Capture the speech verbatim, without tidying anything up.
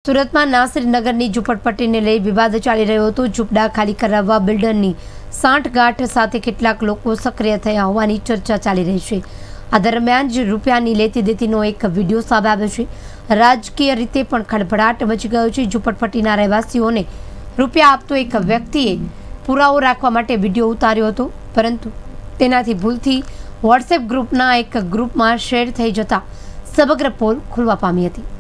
सूरत में नासिरनगरनी झूंपड़पट्टीने लई विवाद चाली रह्यो हतो। झूंपड़ा खाली कराववा बिल्डरनी सांठगांठ साथे કેટલાક લોકો સક્રિય થયા હોવાની ચર્ચા ચાલી રહી છે। આ દરમિયાન જ રૂપિયાની લેતી દેતીનો એક વિડીયો સામે આવ્યો છે। રાજકીય રીતે પણ ખળભળાટ મચી ગયો છે। ઝૂંપડપટ્ટીના રહેવાસીઓને રૂપિયા આપતો એક વ્યક્તિએ પુરાવો રાખવા માટે વિડીયો ઉતાર્યો હતો, પરંતુ તેનાથી ભૂલથી વોટ્સએપ ગ્રુપના એક ગ્રુપમાં શેર થઈ જતા સમગ્ર પોલ ખુલવા પામી હતી।